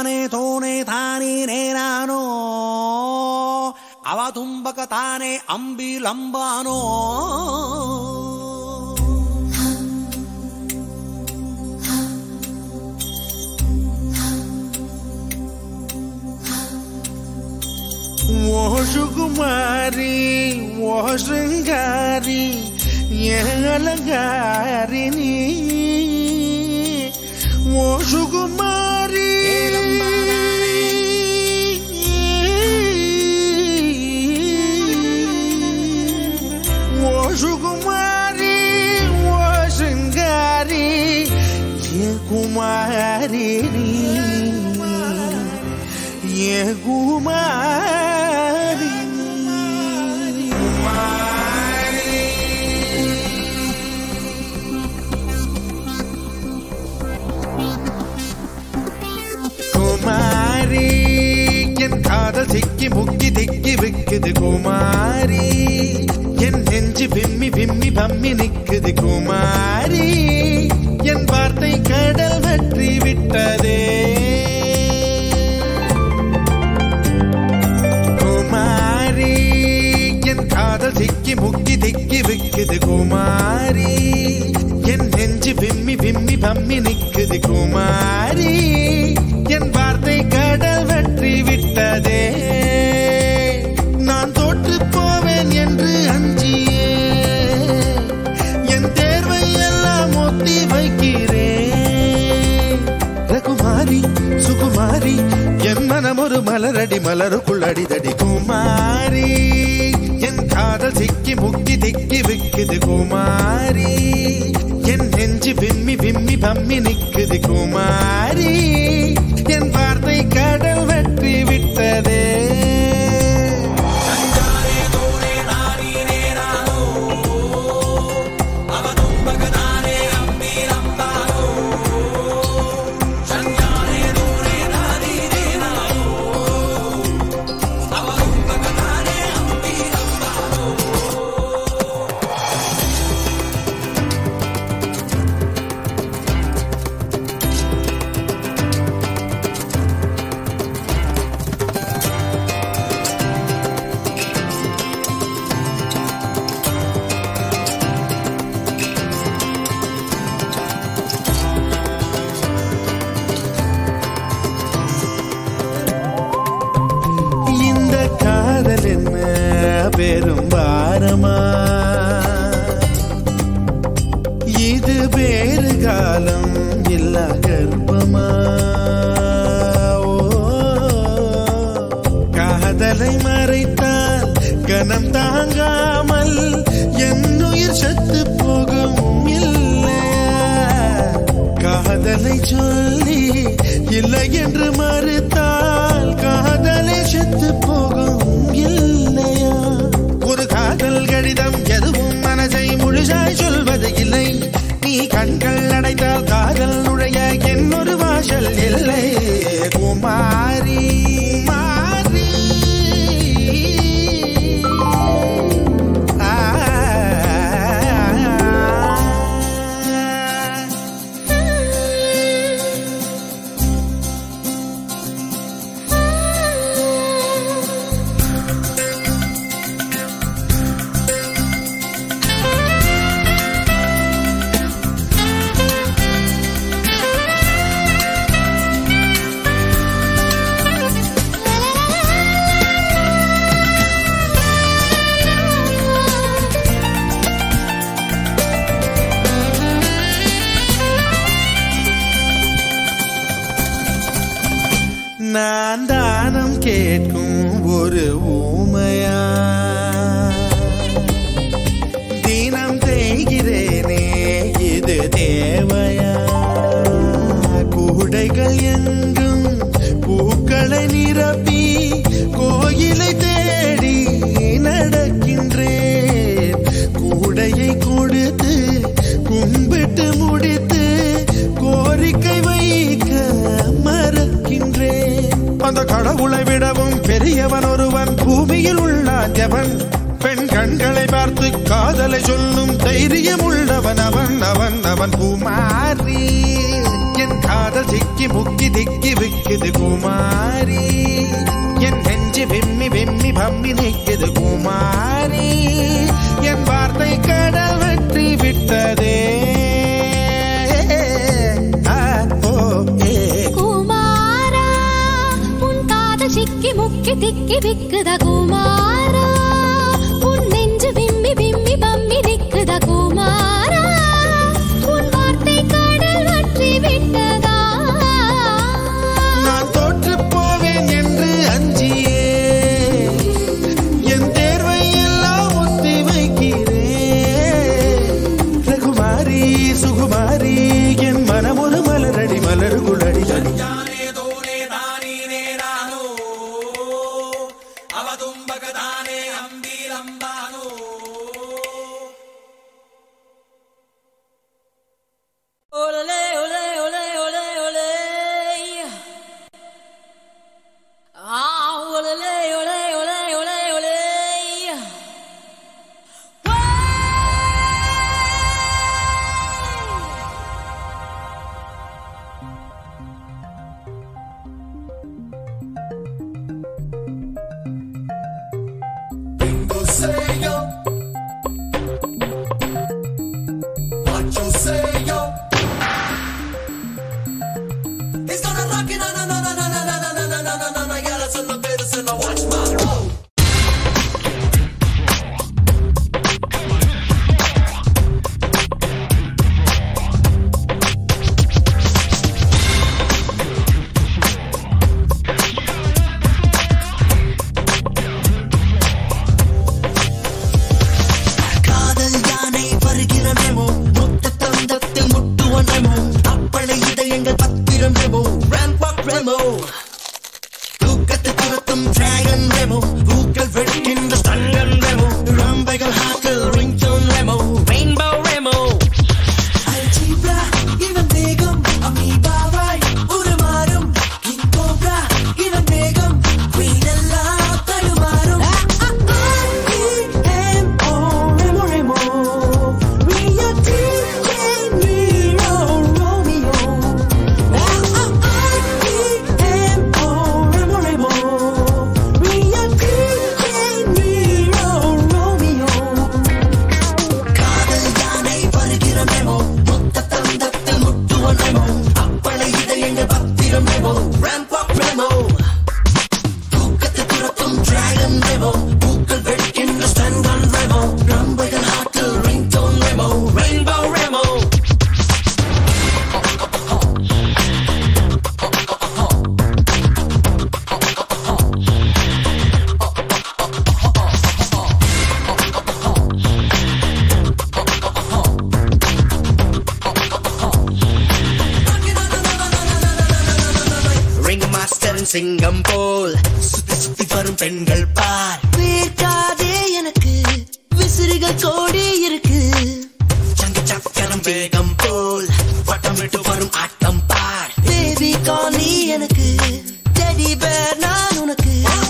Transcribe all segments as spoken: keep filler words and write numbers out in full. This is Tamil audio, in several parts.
தானே தோனே தானே நேரானோ அவதும்பக தானே அம்பி லம்பானோ ஓ சுகுமாரி ஓ சிங்காரி அலங்காரினி ஓ சுகுமாரி ஓ சுகுமாரி ஓ சிங்காரி ஏ குமாரினி ஏ குமாரி குமாரி என் காதல் சிக்கி முக்கி திக்கி விக்குது குமாரி என் நெஞ்சு விம்மி விம்மி பம்மி நிக்குது குமாரி என் வார்த்தை கடல் வற்றி விட்டதே குமாரி என் காதல் சிக்கி முக்கி திக்கி விக்குது குமாரி என் நெஞ்சு விம்மி விம்மி பம்மி நிக்குது குமாரி என் வார்த்தை கடல் வற்றி விட்டதே நான் தோற்று போவேன் என்று அஞ்சியே என் தேர்வை எல்லாம் ஒத்தி வைக்கிறேன் ரகுமாரி சுகுமாரி என் மனம் ஒரு மலரடி மலருக்குள் அடிதடி குமாரி என் காதல் சிக்கி முக்கி திக்கி விக்குது குமாரி என் நெஞ்சு விம்மி விம்மி பம்மி நிக்குது குமாரி என் வார்த்தை கடல் வெற்றி விட்டதே பெரும் பாரமா இது வேறு காலம் இல்ல கர்ப்பமா காதலை மறைத்தால் கனம் தாங்காமல் என் உயிர் செத்து போகும் இல்லையா காதலை சொல்லி இல்லை என்று மறுத்தால் காதலை செத்து போகும் இல்லையா ஒரு காதல் கடிதம் எதுவும் மனதை முழுசாய் சொல்வது இல்லை நீ கண்கள் அடைத்தால் காதல் நுழைய என்னொரு வாசல் இல்லை குமாரி மாறி நான் தானம் கேட்கும் ஒரு ஊமையா தினம் தேய்கிறேனே இது தேவையா கூடைகள் எங்கும் பூக்களை நிரப்பி கோயிலை தேடி நடக்கின்றேன் கூடையை கொடுத்து கும்பிட்டு முடித்து கோரிக்கை வைக்க மறக்கின்றேன் அந்த கடவுளை விடவும் பெரியவன் ஒருவன் பூமியில் உள்ளான் எவன் பெண் கண்களை பார்த்து காதலை சொல்லும் தைரியம் உள்ளவன் அவன் அவன் அவன் குமாரி என் காதல் சிக்கி முக்கி திக்கி விக்கி நிக்குது குமாரி என் நெஞ்சு வெம்மி வெம்மி பம்மி நிக்குது குமாரி என் வார்த்தை கடல் வெற்றி விட்டதே குமாரா உன் காதல் சிக்கி முக்கி திக்கி விக்குத குமாரா உன் நெஞ்சு விம்மி விம்மி பம்மி நிக்குத குமாரா உன் வார்த்தை கடல் வெற்றி விட்டதா நான் தோற்று போவேன் என்று அஞ்சியே என் தேர்வை எல்லாம் ஒத்தி வைக்கிறேன் ரகுமாரி சுகுமாரி என் மனமொரு மலரடி மலர் குளடி சிங்கம் போல் சுத்தி சுத்தி வரும் பெண்கள் பார் வேர்க்காதே எனக்கு விசிறிகள் கோடி இருக்கு சங்கு சக்கரம் வேகம் போல் வட்டம் விட்டு வரும் ஆட்டம் பார் பேபி காலி எனக்கு டெடி பேர் நான் உனக்கு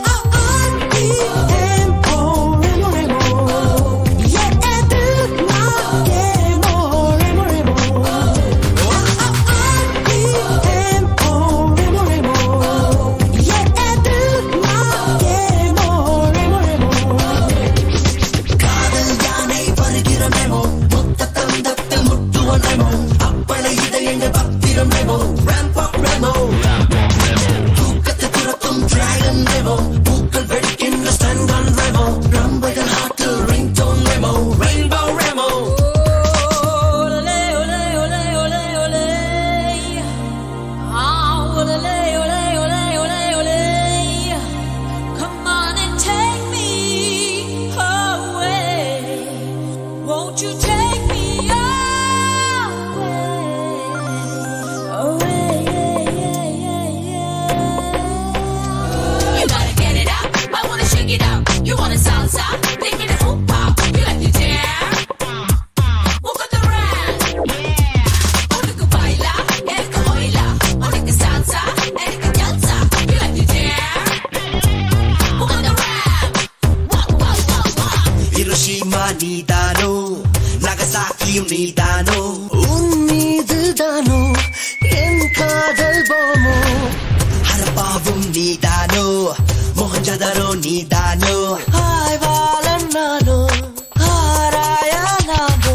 நீதானோ நகசாக்கியும் நீதானோ உன் மீதுதானோ என் காதல் போமோ யாரோ நீதானோ ஆய்வாளன் நானோ ஆராயா நானோ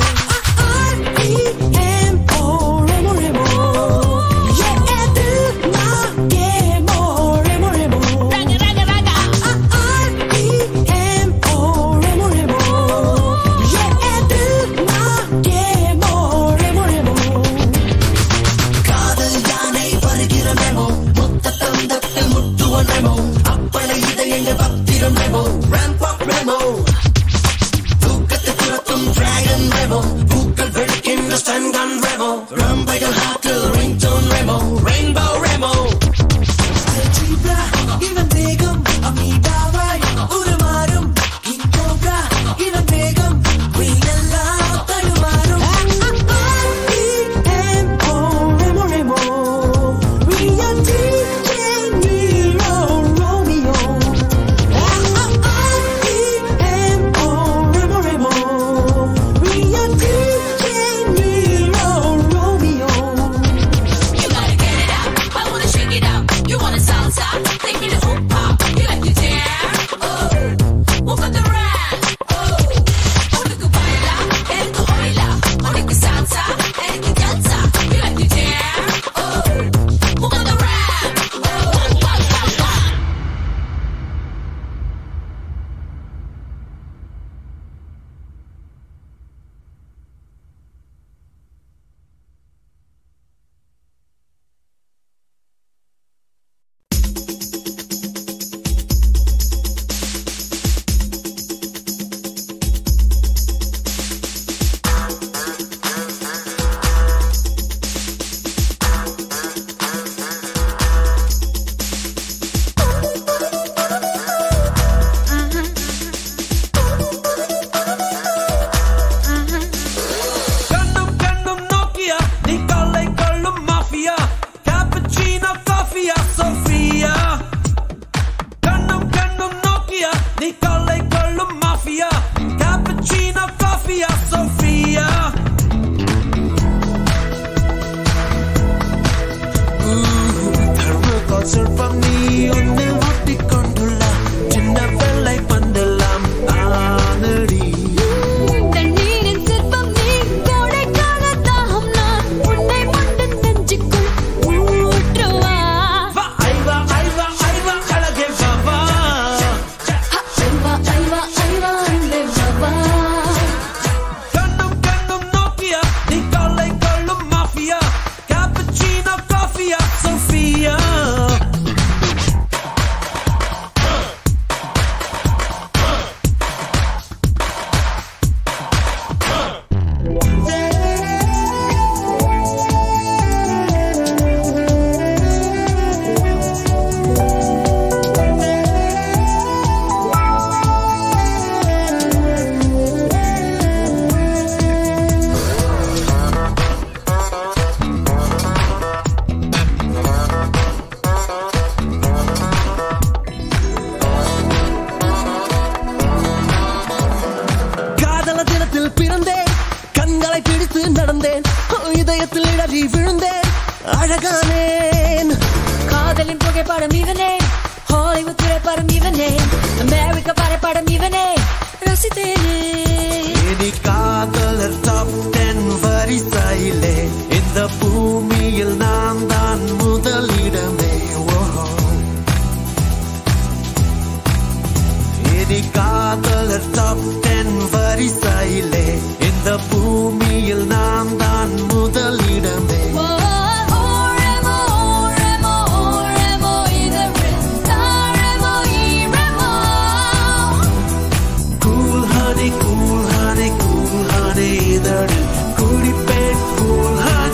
Cool honey, cool honey, cool honey,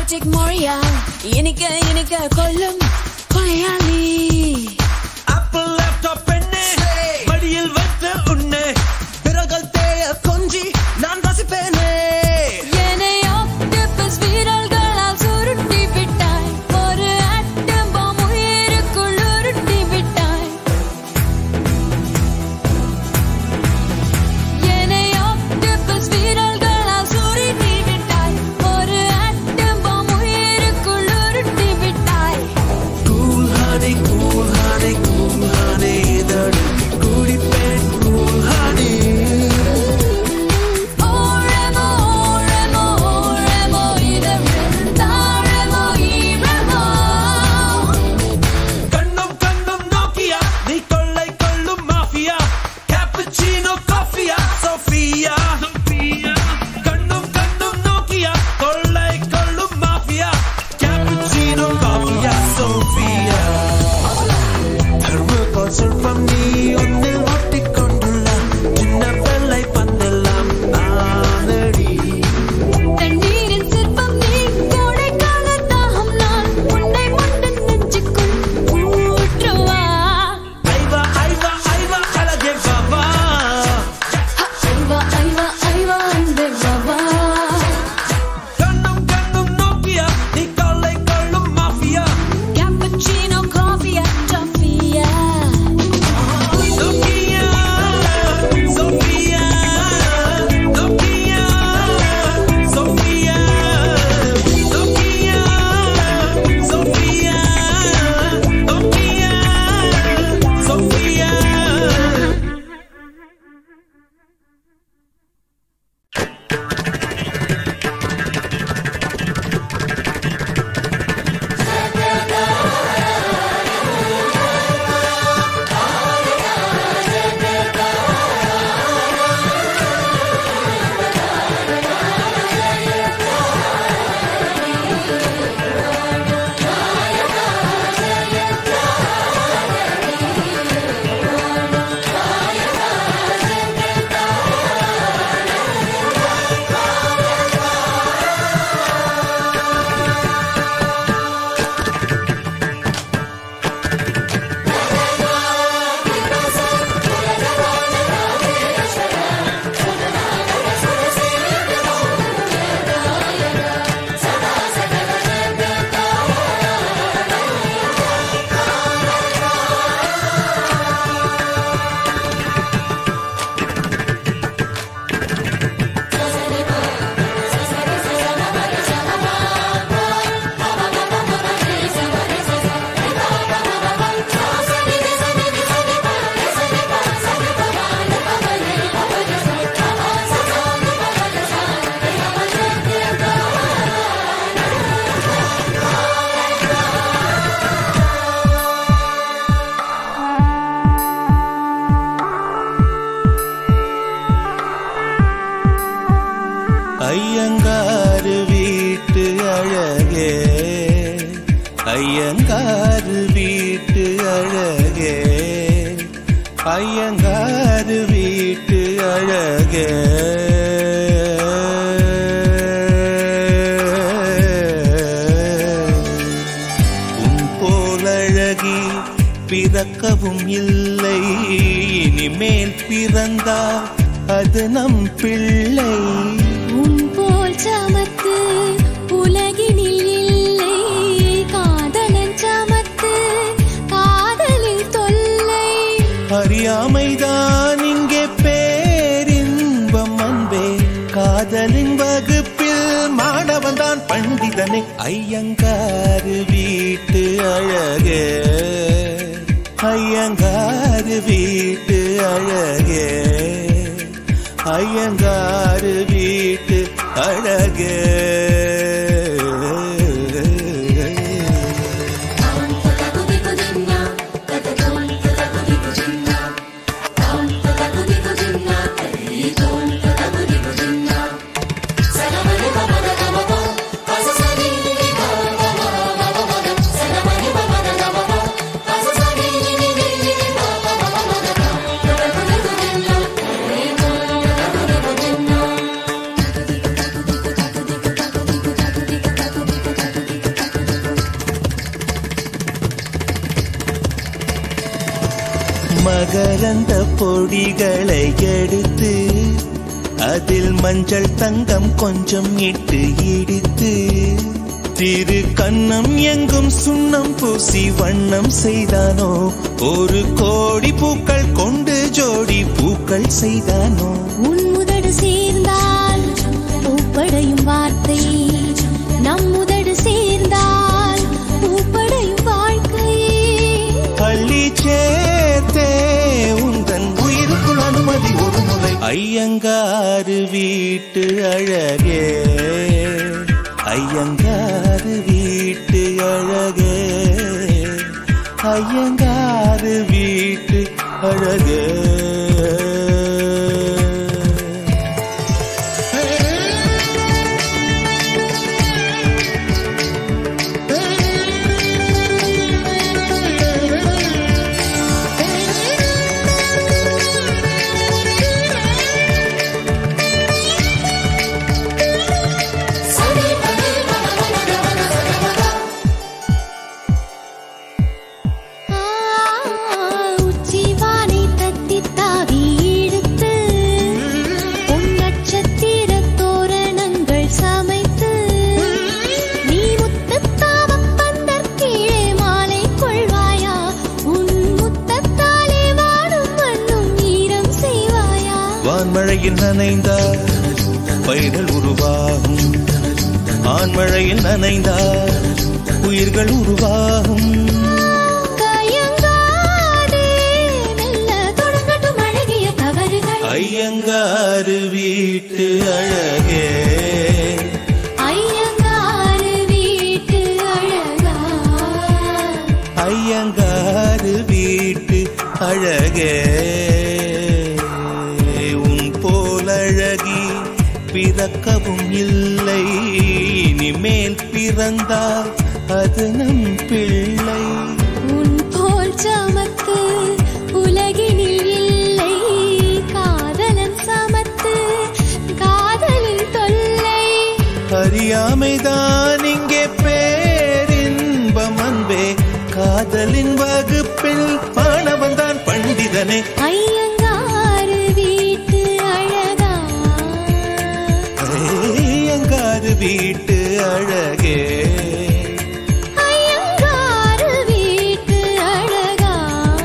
poetic Moria இனிக்க இனிக்க கொல்லும் கொலையாளி Apple laptop பெண்ணே மடியில் வைத்து உன்னை பிறகல் தேய கொஞ்சி நான் ரசிப்பேனே என்னை ஆக்டோபஸ் வீரர்களால் சுருட்டி விட்டாய் ஒரு ஆட்டம் பாம் உயிருக்குள் உருட்டி விட்டாய் என்னை ஆக்டோபஸ் வீரர்களால் சுருட்டி விட்டாய் ஒரு ஆட்டம் பாம் உயிருக்குள் உருட்டி விட்டாய் Cool honey, cool honey, cool honey, இதழ் குடிப்பேன் cool honey. ஓரமோ ஓரமோ ஓரமோ இதழில் தாழமோ ஈரமோ கண்ணும் கண்ணும் நோக்கியா நீ கொள்ளை கொள்ளும் மாஃபியா கேப்புச்சினோ காஃபியா சோஃபியா கண்ணும் கண்ணும் நோக்கியா கொள்ளை கொள்ளும் மாஃபியா கேப்புச்சினோ காஃபியா சோஃபியா தர்மகோல் சொல்பம் நீ ஒன்னில் ஒட்டிக்கொண்டுள்ள சின்ன வெள்ளை பந்தெல்லாம் நானடி. தண்ணீரின் சிற்பம் நீ கோடைக்கால தாகம் நான் உன்னை மட்டும் நெஞ்சுக்குள் ஊற்றுவா ஐவா ஐவா ஐவா அழகே பாபா ஐவா ஐவா ஐவா அன்பே பாபா கண்ணும் கண்ணும் நோக்கியா நீ கொள்ளை கொள்ளும் மாஃபியா கேப்பச்சினோ காஃபியா டாஃபியா Nokia, Sophia, Nokia, Sophia, Nokia, Sophia, Nokia, Sophia. Iyengar வீட்டு அழகே, ஐயங்காரு வீட்டு அழகே, ஐயங்காரு வீட்டு அழகே. உன் போலழகி பிறக்கவும் இல்லை, இனிமேல் பிறந்தால் அது நம் பிள்ளை. உன் போல் சமத்து உலகினில் இல்லை, காதலன் சமத்து காதலில் தொல்லை. அறியாமைதான் இங்கே பேரின்பம் அன்பே, காதலின் வகுப்பில் மாணவன் தான் பண்டிதனே. ஐயங்காரு வீட்டு அழகே, ஐயங்காரு வீட்டு அழகே, ஐயங்காரு வீட்டு அழகே. மகரந்த பொடிகளை எடுத்து அதில் மஞ்சள் தங்கம் கொஞ்சம் இட்டு இடித்து திரு கண்ணம் எங்கும் சுண்ணம் பூசி வண்ணம் செய்தானோ ஒரு கோடி பூக்கள் கொண்டு ஜோடி பூக்கள் செய்தானோ உன் முதடு சேர்ந்தால் பூப்படையும் வார்த்தை நம் முதடு சேர்ந்தால் பூப்படையும் வாழ்க்கை பள்ளி சேர்த்தே உந்தன் உயிருக்குள் அனுமதி ஒரு முறை ஐயங்காறு வீட்டு அழகே ஐயங்காறு வீட்டு அழகே ஐயங்காறு வீட்டு அழகே மழையில் நனைந்தார் பயிர்கள் உருவாகும் ஆண்மழையில் நனைந்தார் உயிர்கள் உருவாகும் ஐயங்காறு வீட்டு அழகே ஐயங்காறு வீட்டு அழகா ஐயங்காறு வீட்டு அழகே அழகி பிறக்கவும் இல்லை இனிமேல் பிறந்தால் அது நம் பிள்ளை உன் போல் சமத்து உலகினில் இல்லை காதலன் சமத்து காதலின் தொல்லை அறியாமைதான் இங்கே பேரின்பம் அன்பே காதலின் வகுப்பில் மாணவன் தான் பண்டிதனே ஐயங்காறு வீட்டு அழகா ஐயங்காறு வீட்டு அழகே ஐயங்காறு வீட்டு அழகா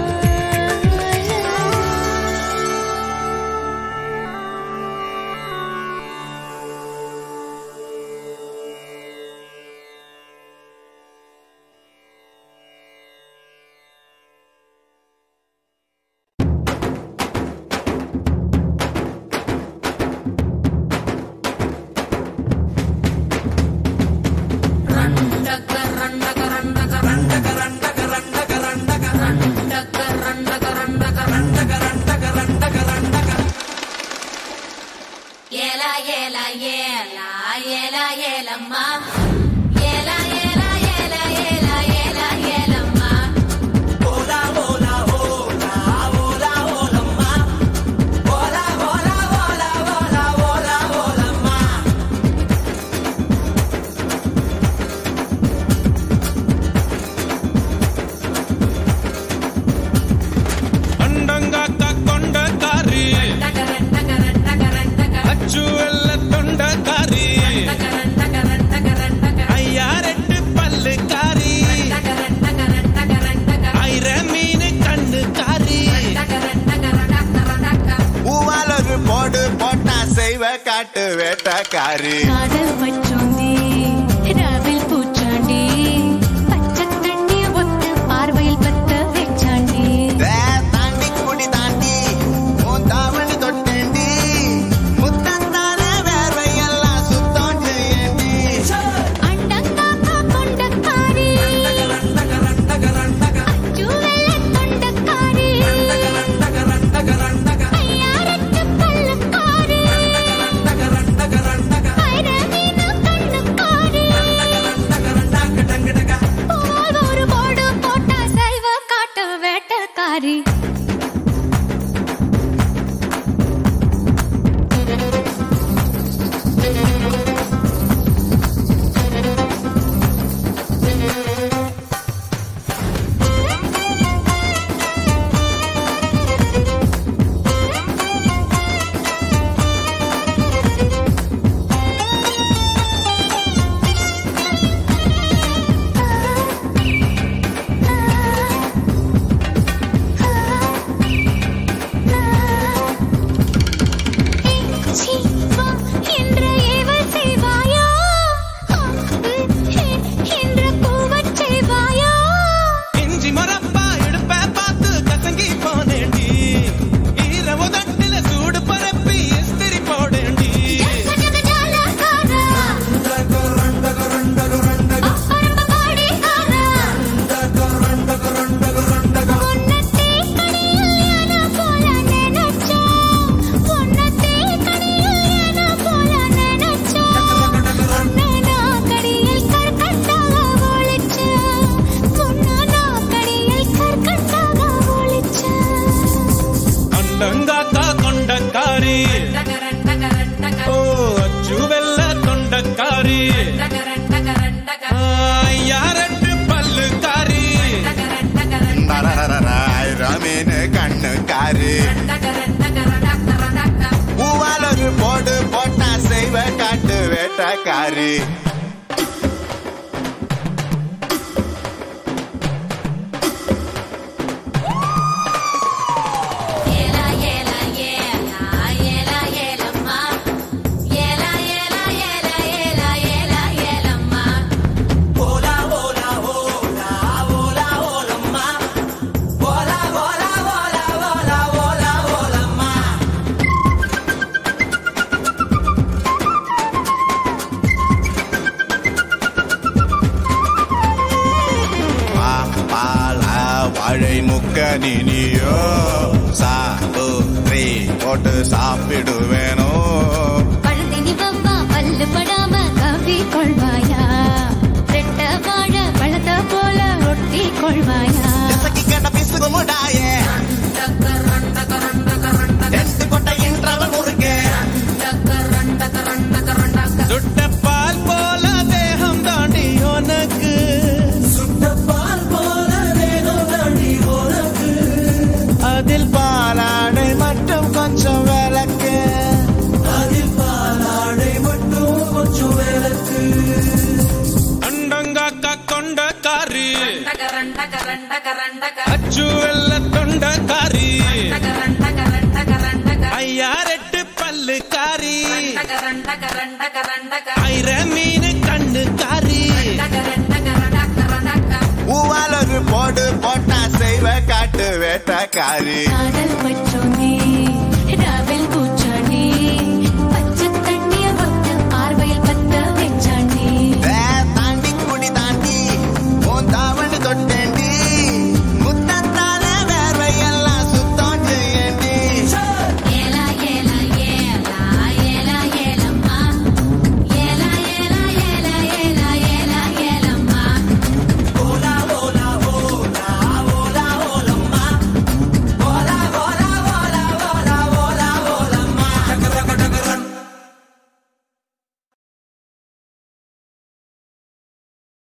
காட்டு வேட்டக்காரி காதல் வச்சோண்டி ராவில் பூச்சாண்டி பச்சை தண்ணிய ஒத்த பார்வையில் பத்த வச்சாண்டி தாண்டி குடி தாண்டி உன் தாவணி தொட்டேண்டி முத்தந்தான வேர்வையெல்லாம் சுத்தம் செய்யண்டி அண்டங்காக்கா கொண்டக்காரி அச்சு வெள்ளை கொண்டக்காரி ஐயாரட்டு பல்லக்காரி ஐரவீன காரி யாரட்டு பல்லு காரி ரமீன் கண்ணு காரி பூவால் ஒரு போடு போட்டா செய்வ காட்டு வேட்டக்காரி வாழை முக்கனியோ சாப்பிட்ரி போட்டு சாப்பிடுவேனோ பழுதினி பப்பா பல்லு படாம காப்பி கொள்வாயா ரெட்ட வாழ பழத்த போல ஒட்டி கொள்வாயா கேட்ட பிசுகு முடாயே ரெண்டு கொட்டையின் ரவல் முறுக்கு சுட்ட பால் போல தேகம் தாண்டி உனக்கு அதில் பாலாடை மட்டும் கொஞ்சம் விளக்கு அதில் பாலாடை மட்டும் கொஞ்சம் விளக்கு அண்டங்காக்கா கொண்ட காரி அச்சு வெள்ள தொண்ட காரி ஐயாரெட்டு பல்லு காரி ஐர மீன் கண்ணு காரி பூவால் ஒரு போடு போட்டா செய்வ காட்டு வேட்டக்காரி காதல் பற்றி